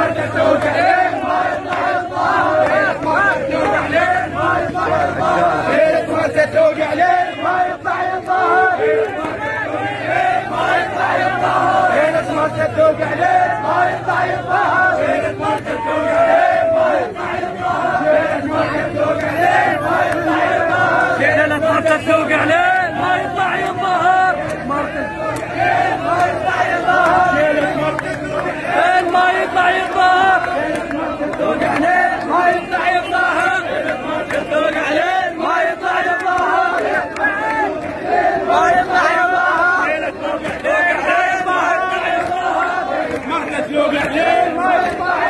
تسوق عليه ما يطلع يظهر ما يطلع يظهر تسوق عليه ما يطلع يظهر تسوق عليه ما يطلع يظهر ما يطلع يظهر تسوق عليه ما يطلع